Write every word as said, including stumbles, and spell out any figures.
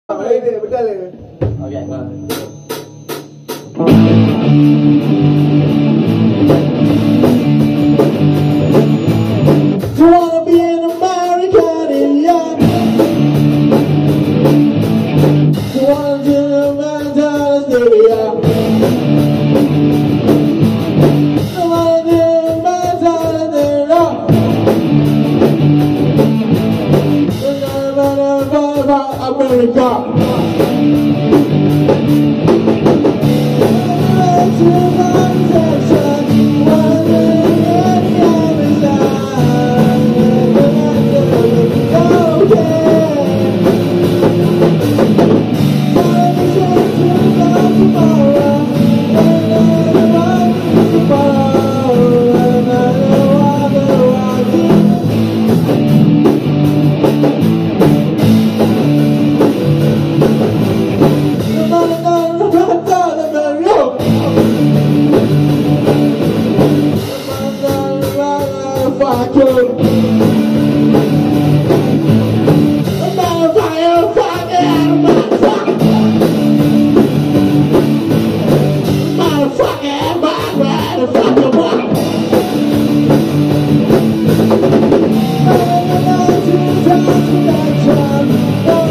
Ini betul ini. Oke. You wanna be an American Indian? You wanna be an American Syria? You wanna be an American Syria? You wanna be an America? Oh,